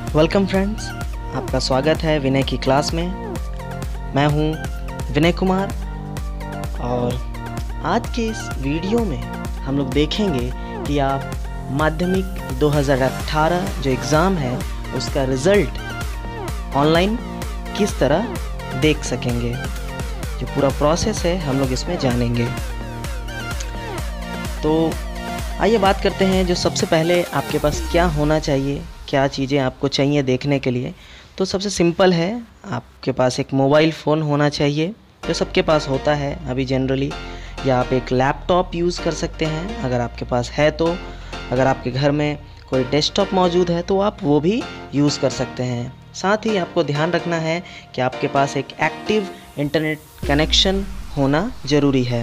Welcome friends, आपका स्वागत है विनय की क्लास में। मैं हूं विनय कुमार और आज के इस वीडियो में हम लोग देखेंगे कि आप माध्यमिक 2018 जो एग्ज़ाम है उसका रिज़ल्ट ऑनलाइन किस तरह देख सकेंगे। जो पूरा प्रोसेस है हम लोग इसमें जानेंगे। तो आइए बात करते हैं। जो सबसे पहले आपके पास क्या होना चाहिए, क्या चीज़ें आपको चाहिए देखने के लिए। तो सबसे सिंपल है, आपके पास एक मोबाइल फ़ोन होना चाहिए जो सबके पास होता है अभी जनरली, या आप एक लैपटॉप यूज़ कर सकते हैं अगर आपके पास है तो। अगर आपके घर में कोई डेस्कटॉप मौजूद है तो आप वो भी यूज़ कर सकते हैं। साथ ही आपको ध्यान रखना है कि आपके पास एक एक्टिव इंटरनेट कनेक्शन होना ज़रूरी है।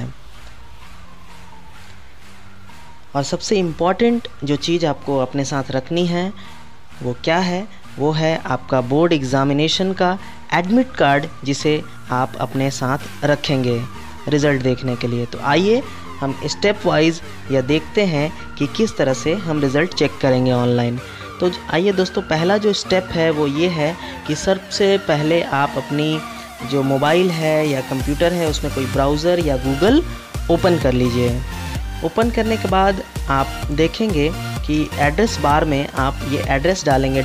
और सबसे इम्पॉर्टेंट जो चीज़ आपको अपने साथ रखनी है वो क्या है, वो है आपका बोर्ड एग्ज़ामिनेशन का एडमिट कार्ड, जिसे आप अपने साथ रखेंगे रिज़ल्ट देखने के लिए। तो आइए हम स्टेप वाइज यह देखते हैं कि किस तरह से हम रिज़ल्ट चेक करेंगे ऑनलाइन। तो आइए दोस्तों, पहला जो स्टेप है वो ये है कि सबसे पहले आप अपनी जो मोबाइल है या कंप्यूटर है उसमें कोई ब्राउज़र या गूगल ओपन कर लीजिए। ओपन करने के बाद आप देखेंगे कि एड्रेस बार में आप ये एड्रेस डालेंगे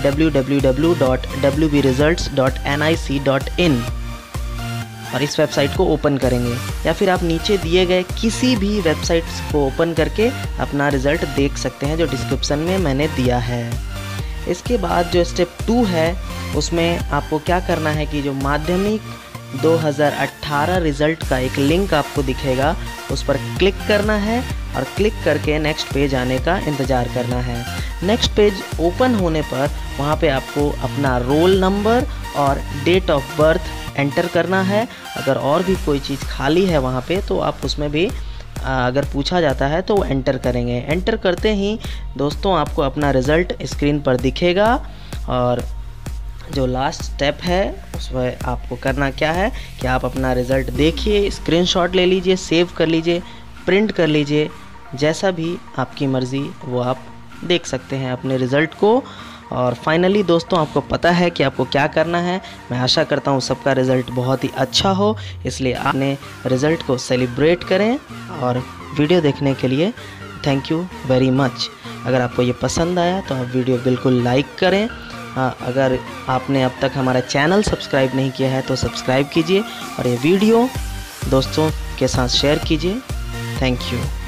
www.wbresults.nic.in और इस वेबसाइट को ओपन करेंगे, या फिर आप नीचे दिए गए किसी भी वेबसाइट्स को ओपन करके अपना रिज़ल्ट देख सकते हैं जो डिस्क्रिप्शन में मैंने दिया है। इसके बाद जो स्टेप 2 है उसमें आपको क्या करना है कि जो माध्यमिक 2018 रिज़ल्ट का एक लिंक आपको दिखेगा, उस पर क्लिक करना है और क्लिक करके नेक्स्ट पेज आने का इंतज़ार करना है। नेक्स्ट पेज ओपन होने पर वहाँ पे आपको अपना रोल नंबर और डेट ऑफ बर्थ एंटर करना है। अगर और भी कोई चीज़ खाली है वहाँ पे तो आप उसमें भी अगर पूछा जाता है तो एंटर करेंगे। एंटर करते ही दोस्तों आपको अपना रिज़ल्ट स्क्रीन पर दिखेगा। और जो लास्ट स्टेप है उसमें आपको करना क्या है कि आप अपना रिज़ल्ट देखिए, स्क्रीनशॉट ले लीजिए, सेव कर लीजिए, प्रिंट कर लीजिए, जैसा भी आपकी मर्ज़ी वो आप देख सकते हैं अपने रिज़ल्ट को। और फाइनली दोस्तों आपको पता है कि आपको क्या करना है। मैं आशा करता हूँ सबका रिज़ल्ट बहुत ही अच्छा हो, इसलिए आपने रिज़ल्ट को सेलिब्रेट करें। और वीडियो देखने के लिए थैंक यू वेरी मच। अगर आपको ये पसंद आया तो आप वीडियो बिल्कुल लाइक करें। अगर आपने अब तक हमारा चैनल सब्सक्राइब नहीं किया है तो सब्सक्राइब कीजिए और ये वीडियो दोस्तों के साथ शेयर कीजिए। Thank you.